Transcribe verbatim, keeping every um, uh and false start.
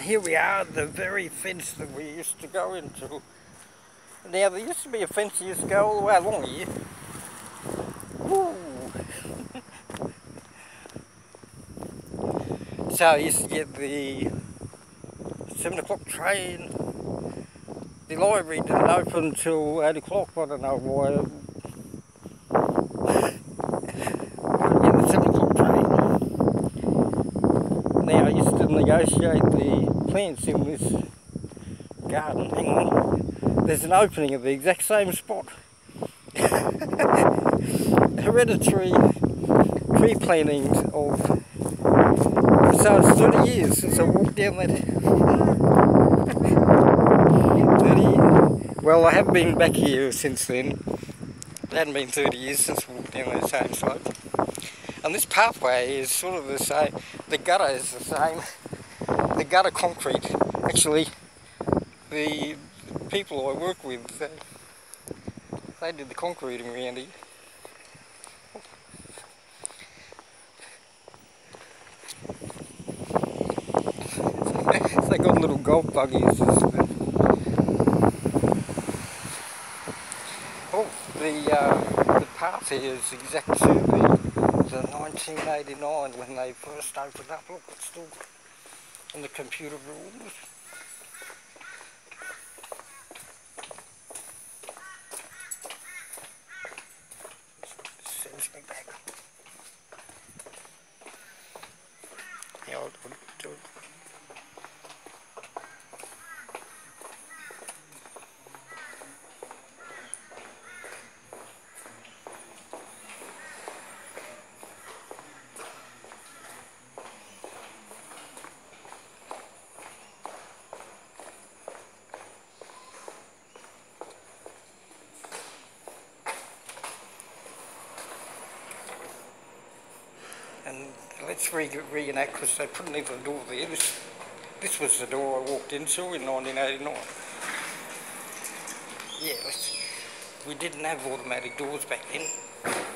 And here we are at the very fence that we used to go into. Now there used to be a fence that used to go all the way along here. Woo. So I used to get the seven o'clock train. The library didn't open until eight o'clock, I don't know why. Get the seven o'clock train. Now I used to negotiate the plants in this garden. Hang on. There's an opening at the exact same spot. Hereditary tree plantings of, so it's thirty years since I walked down that. thirty, well, I have been back here since then. It hadn't been thirty years since I walked down that same slope. And this pathway is sort of the same, the gutter is the same, the gutter concrete. Actually, the people I work with, they, they did the concreting around here. They got little golf buggies. Oh, the uh, the path here is exact to the, the nineteen eighty-nine when they first opened up. Look, it's still in the computer rooms. Sends me back. Yeah, I'll do it. And let's re reenact, because they put another door there. This, this was the door I walked into in nineteen eighty-nine. Yeah, let's, we didn't have automatic doors back then.